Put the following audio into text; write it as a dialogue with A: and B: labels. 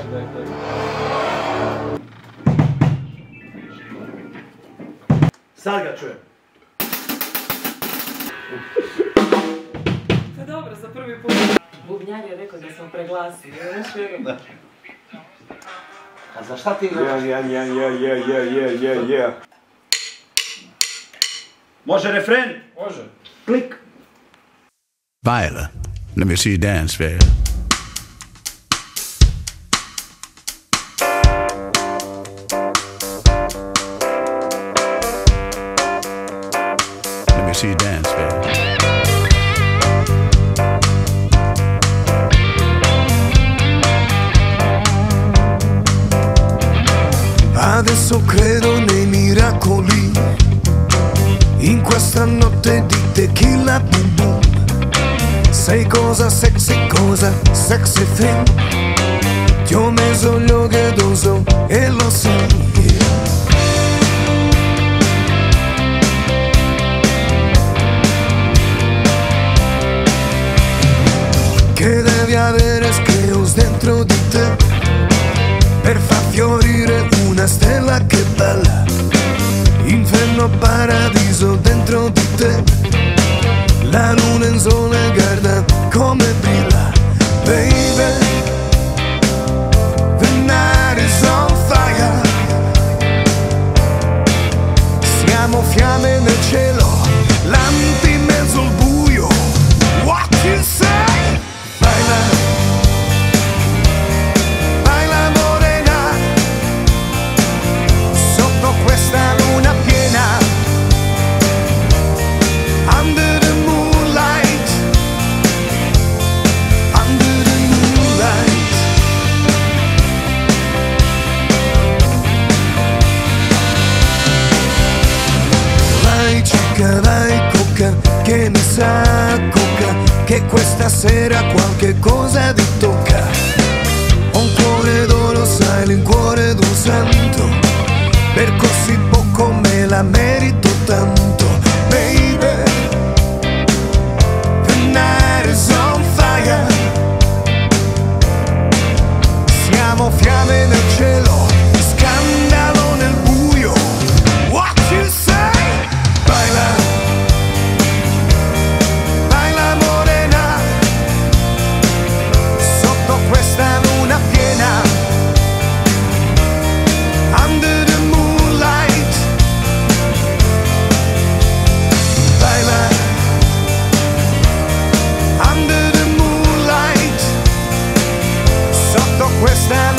A: Dai, dai.
B: Salga, cioè.
C: Pa dobro, za prvi put. Bubnjar je rekao da smo preglasili, znaš vjerujem.
B: A za šta ti
D: Yeah.
B: Može refren?
A: Može.
B: Klik.
E: Viola, let me see you dance, Viola. Let me see you dance, Viola.
F: Adesso credo nei miracoli, in questa notte di tequila boom boom. Sei cosa sexy thing. Ti ho messo gli occhi addosso e lo sai. Che devi avere scheos dentro di te per far fiorire una stella che bella. Inferno paradiso dentro di te. La luna in sole guarda come brilla. Baby, the night is on fire. Siamo fiamme nel cielo, lampi in mezzo al buio. What you say? Baila, baila morena, sotto questa luna piena. Under the moonlight, under the moonlight. Vai chica, vai coca, che mi sa coca, che questa sera qualche cosa ti tocca. Ho un cuore d'oro, sai, il cuore d'un santo, per così poco me la merito tanto. Baby, the night is on fire. Siamo fiamme nel cielo, scandalo nel buio. What you say? Baila, baila morena, sotto questa luna piena. Under the moonlight. Baila, under the moonlight, sotto questa